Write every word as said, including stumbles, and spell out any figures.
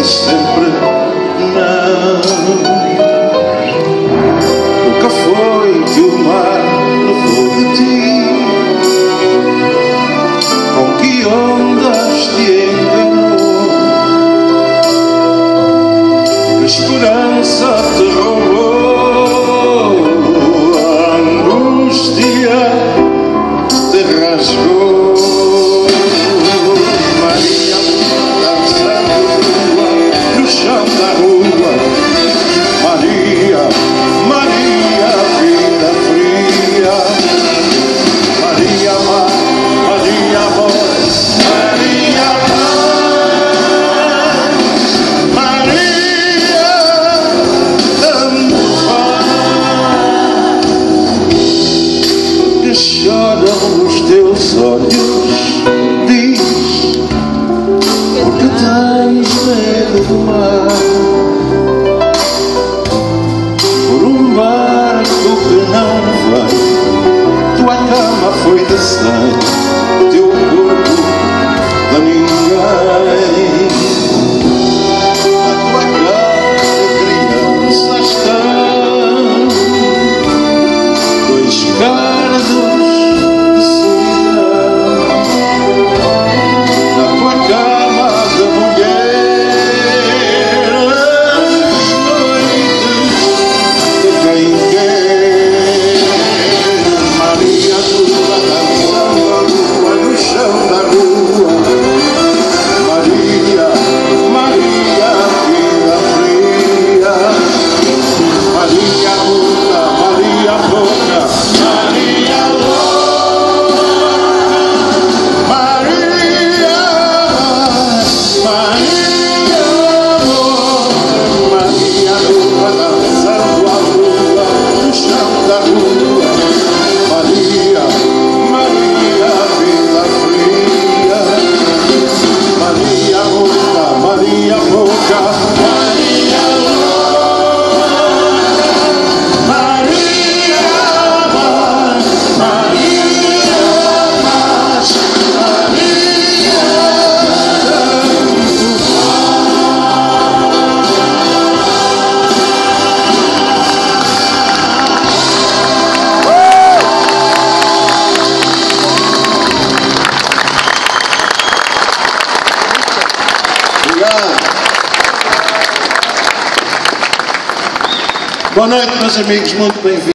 dizes sempre não. Nunca foi que o mar levou de ti, com que ondas te enganou, que esperança te roubou, a angústia te rasgou. Maria dançando no chão da rua, Maria, Maria, vida fria, Maria, mar, Maria, amor, Maria, paz, Maria, tanto faz. Que choram os teus olhos, diz, porque tens medo do mar, por um barco que não vem. Tua cama foi de sangue, teu corpo de ninguém. Na tua cama de criança estão dois cardos de solidão. Na tua cama de mulher, as noites de quem quer. Maria, tua dançando a lua no chão da rua, Maria, Maria, vida fria, Maria muda, Maria boca, Maria louca, Maria, Maria amor, Maria tua dançando a lua no chão da rua, Maria, Maria, vida fria, Maria muda, Maria boca, Maria louca, Maria amor, Maria paz, Maria tanto faz. Obrigado. Boa noite, meus amigos, muito bem-vindos.